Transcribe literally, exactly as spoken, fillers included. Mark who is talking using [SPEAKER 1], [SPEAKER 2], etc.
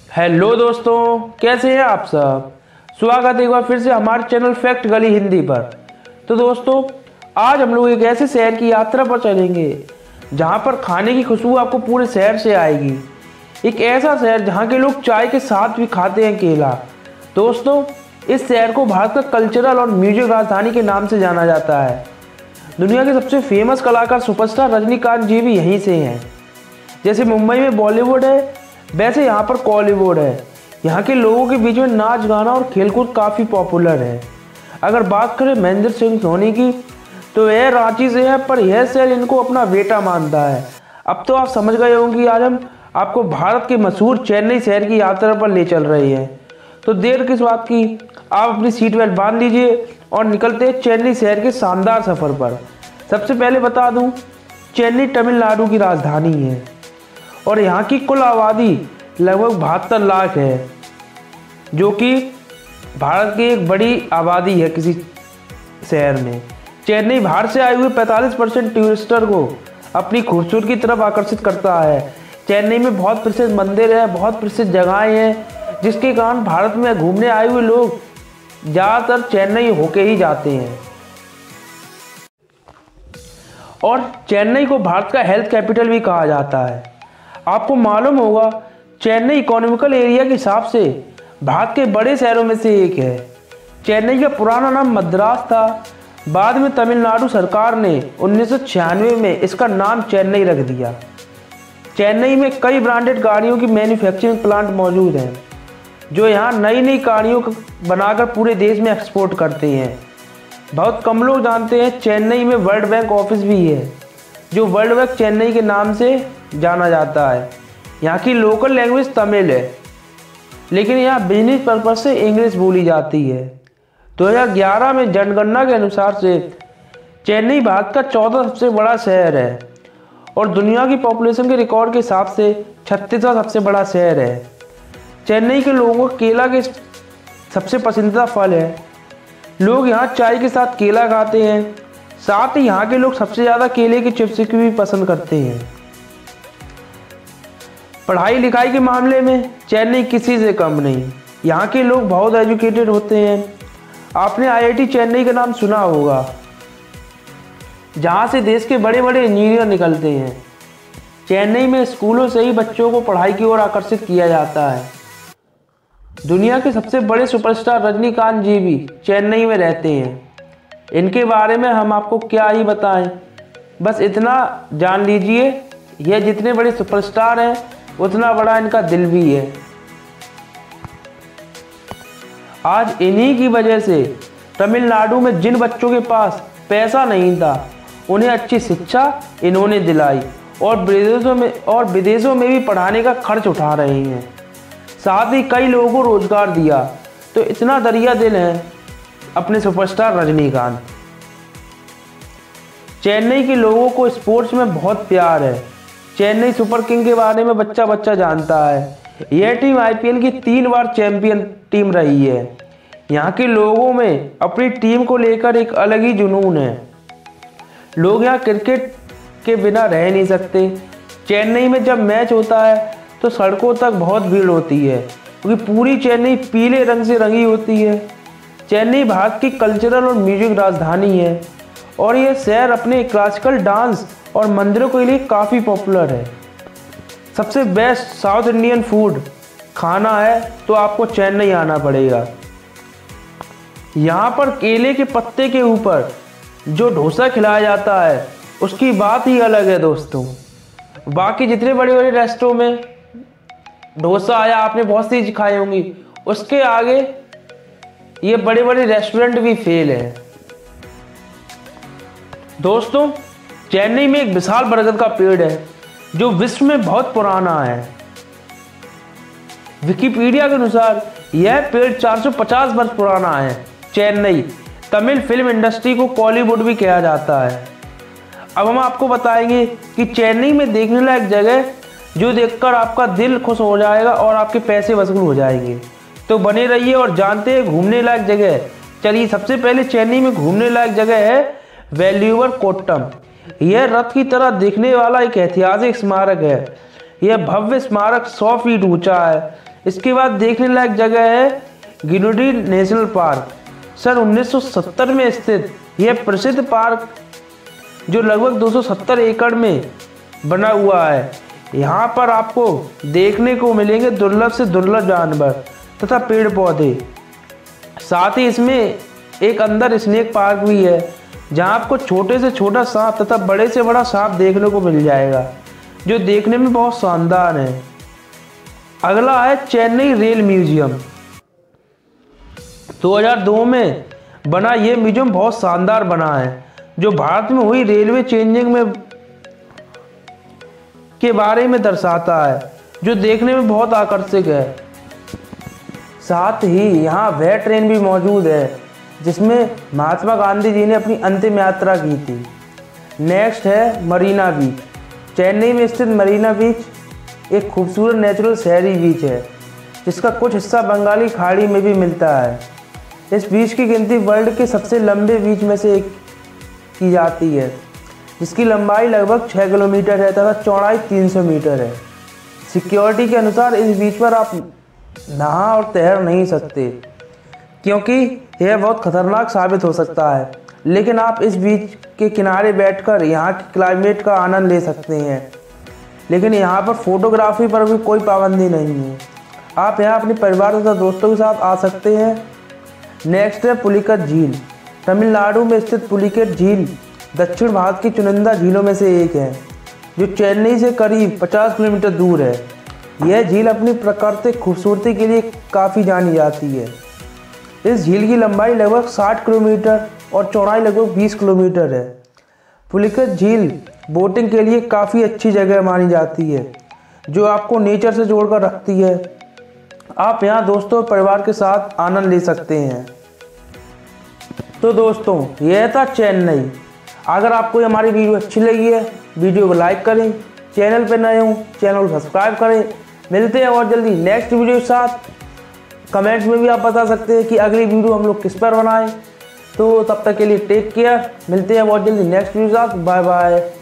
[SPEAKER 1] Hello दोस्तों, कैसे हैं आप सब। स्वागत है एक बार फिर से हमारे चैनल फैक्ट गली हिंदी पर। तो दोस्तों, आज हम लोग एक ऐसे शहर की यात्रा पर चलेंगे जहां पर खाने की खुशबू आपको पूरे शहर से आएगी। एक ऐसा शहर जहां के लोग चाय के साथ भी खाते हैं केला। दोस्तों, इस शहर को भारत का कल्चरल और म्यूजिक राजधानी के नाम से जाना जाता है। दुनिया के सबसे फेमस कलाकार सुपरस्टार रजनीकांत जी भी यहीं से हैं। जैसे मुंबई में बॉलीवुड है, वैसे यहाँ पर कॉलीवुड है। यहाँ के लोगों के बीच में नाच गाना और खेलकूद काफ़ी पॉपुलर है। अगर बात करें महेंद्र सिंह धोनी की, तो यह रांची से है, पर यह शहर इनको अपना बेटा मानता है। अब तो आप समझ गए होंगे कि आज हम आपको भारत के मशहूर चेन्नई शहर की यात्रा पर ले चल रहे हैं। तो देर किस बात की, आप अपनी सीट बेल्ट बांध लीजिए और निकलते हैं चेन्नई शहर के शानदार सफ़र पर। सबसे पहले बता दूँ, चेन्नई तमिलनाडु की राजधानी है और यहाँ की कुल आबादी लगभग बहत्तर लाख है, जो कि भारत की एक बड़ी आबादी है किसी शहर में। चेन्नई बाहर से आए हुए पैंतालीस परसेंट टूरिस्टर को अपनी खूबसूरती की तरफ आकर्षित करता है। चेन्नई में बहुत प्रसिद्ध मंदिर है, बहुत प्रसिद्ध जगहें हैं, जिसके कारण भारत में घूमने आए हुए लोग ज़्यादातर चेन्नई होके ही जाते हैं। और चेन्नई को भारत का हेल्थ कैपिटल भी कहा जाता है। आपको मालूम होगा, चेन्नई इकोनॉमिकल एरिया के हिसाब से भारत के बड़े शहरों में से एक है। चेन्नई का पुराना नाम मद्रास था। बाद में तमिलनाडु सरकार ने उन्नीस सौ छियानवे में इसका नाम चेन्नई रख दिया। चेन्नई में कई ब्रांडेड गाड़ियों की मैन्युफैक्चरिंग प्लांट मौजूद हैं, जो यहाँ नई नई गाड़ियों को बनाकर पूरे देश में एक्सपोर्ट करते हैं। बहुत कम लोग जानते हैं, चेन्नई में वर्ल्ड बैंक ऑफिस भी है, जो वर्ल्ड बैंक चेन्नई के नाम से जाना जाता है। यहाँ की लोकल लैंग्वेज तमिल है, लेकिन यहाँ बिजनेस पर्पज से इंग्लिश बोली जाती है। दो हज़ार ग्यारह में जनगणना के अनुसार से चेन्नई भारत का चौथा सबसे बड़ा शहर है और दुनिया की पॉपुलेशन के रिकॉर्ड के हिसाब से छत्तीसवां सबसे बड़ा शहर है। चेन्नई के लोगों को केला के सबसे पसंदीदा फल है। लोग यहाँ चाय के साथ केला खाते हैं। साथ ही यहाँ के लोग सबसे ज़्यादा केले की चिप्स की भी पसंद करते हैं। पढ़ाई लिखाई के मामले में चेन्नई किसी से कम नहीं। यहाँ के लोग बहुत एजुकेटेड होते हैं। आपने आई आई टी चेन्नई का नाम सुना होगा, जहाँ से देश के बड़े बड़े इंजीनियर निकलते हैं। चेन्नई में स्कूलों से ही बच्चों को पढ़ाई की ओर आकर्षित किया जाता है। दुनिया के सबसे बड़े सुपरस्टार रजनीकांत जी भी चेन्नई में रहते हैं। इनके बारे में हम आपको क्या ही बताएं, बस इतना जान लीजिए, ये जितने बड़े सुपरस्टार हैं उतना बड़ा इनका दिल भी है। आज इन्हीं की वजह से तमिलनाडु में जिन बच्चों के पास पैसा नहीं था, उन्हें अच्छी शिक्षा इन्होंने दिलाई और विदेशों में और विदेशों में भी पढ़ाने का खर्च उठा रहे हैं। साथ ही कई लोगों को रोजगार दिया। तो इतना दरिया दिल है अपने सुपरस्टार रजनीकांत। चेन्नई के लोगों को स्पोर्ट्स में बहुत प्यार है। चेन्नई सुपर किंग के बारे में बच्चा बच्चा जानता है। यह टीम आई पी एल की तीन बार चैंपियन टीम रही है। यहाँ के लोगों में अपनी टीम को लेकर एक अलग ही जुनून है। लोग यहाँ क्रिकेट के बिना रह नहीं सकते। चेन्नई में जब मैच होता है तो सड़कों तक बहुत भीड़ होती है, क्योंकि पूरी चेन्नई पीले रंग से रंगी होती है। चेन्नई भारत की कल्चरल और म्यूजिक राजधानी है और यह शहर अपने क्लासिकल डांस और मंदिरों के लिए काफ़ी पॉपुलर है। सबसे बेस्ट साउथ इंडियन फूड खाना है तो आपको चेन्नई आना पड़ेगा। यहाँ पर केले के पत्ते के ऊपर जो डोसा खिलाया जाता है, उसकी बात ही अलग है दोस्तों। बाकी जितने बड़े बड़े रेस्टोरों में डोसा आया, आपने बहुत सी चीज़ खाई होंगी, उसके आगे ये बड़े बड़े रेस्टोरेंट भी फेल है। दोस्तों, चेन्नई में एक विशाल बरगद का पेड़ है, जो विश्व में बहुत पुराना है। विकिपीडिया के अनुसार यह पेड़ चार सौ पचास वर्ष पुराना है। चेन्नई तमिल फिल्म इंडस्ट्री को कॉलीवुड भी कहा जाता है। अब हम आपको बताएंगे कि चेन्नई में देखने लायक जगह जो देखकर आपका दिल खुश हो जाएगा और आपके पैसे वसूल हो जाएंगे। तो बने रहिए और जानते हैं घूमने लायक जगह। चलिए, सबसे पहले चेन्नई में घूमने लायक जगह है वेल्लूर कोट्टम। यह रथ की तरह दिखने वाला एक ऐतिहासिक स्मारक है। यह भव्य स्मारक सौ फीट ऊंचा है। इसके बाद देखने लायक जगह है गिनोडी नेशनल पार्क। सन उन्नीस सौ सत्तर में स्थित यह प्रसिद्ध पार्क जो लगभग दो सौ सत्तर एकड़ में बना हुआ है। यहाँ पर आपको देखने को मिलेंगे दुर्लभ से दुर्लभ जानवर तथा पेड़ पौधे। साथ ही इसमें एक अंदर स्नेक पार्क भी है, जहाँ आपको छोटे से छोटा सांप तथा बड़े से बड़ा सांप देखने को मिल जाएगा, जो देखने में बहुत शानदार है। अगला है चेन्नई रेल म्यूजियम। दो हज़ार दो में बना यह म्यूजियम बहुत शानदार बना है, जो भारत में हुई रेलवे चेंजिंग में के बारे में दर्शाता है, जो देखने में बहुत आकर्षक है। साथ ही यहाँ वह ट्रेन भी मौजूद है जिसमें महात्मा गांधी जी ने अपनी अंतिम यात्रा की थी। नेक्स्ट है मरीना बीच। चेन्नई में स्थित मरीना बीच एक खूबसूरत नेचुरल शहरी बीच है, जिसका कुछ हिस्सा बंगाली खाड़ी में भी मिलता है। इस बीच की गिनती वर्ल्ड के सबसे लंबे बीच में से एक की जाती है, जिसकी लंबाई लगभग छः किलोमीटर है तथा चौड़ाई तीन सौ मीटर है। सिक्योरिटी के अनुसार इस बीच पर आप नहा और तैर नहीं सकते, क्योंकि यह बहुत खतरनाक साबित हो सकता है, लेकिन आप इस बीच के किनारे बैठकर यहाँ के क्लाइमेट का आनंद ले सकते हैं। लेकिन यहाँ पर फोटोग्राफी पर भी कोई पाबंदी नहीं है। आप यहाँ अपने परिवार तथा दोस्तों के साथ आ सकते हैं। नेक्स्ट है पुलिकट झील। तमिलनाडु में स्थित पुलिकट झील दक्षिण भारत की चुनिंदा झीलों में से एक है, जो चेन्नई से करीब पचास किलोमीटर दूर है। यह झील अपनी प्राकृतिक खूबसूरती के लिए काफ़ी जानी जाती है। इस झील की लंबाई लगभग साठ किलोमीटर और चौड़ाई लगभग बीस किलोमीटर है। पुलिकट झील बोटिंग के लिए काफ़ी अच्छी जगह मानी जाती है, जो आपको नेचर से जोड़कर रखती है। आप यहाँ दोस्तों और परिवार के साथ आनंद ले सकते हैं। तो दोस्तों, यह था चेन्नई। अगर आपको हमारी वीडियो अच्छी लगी है, वीडियो को लाइक करें, चैनल पर नए हों चैनल को सब्सक्राइब करें। मिलते हैं और जल्दी नेक्स्ट वीडियो के साथ। कमेंट्स में भी आप बता सकते हैं कि अगली वीडियो हम लोग किस पर बनाएं। तो तब तक के लिए टेक केयर। मिलते हैं बहुत जल्दी नेक्स्ट वीडियो के साथ। Bye bye.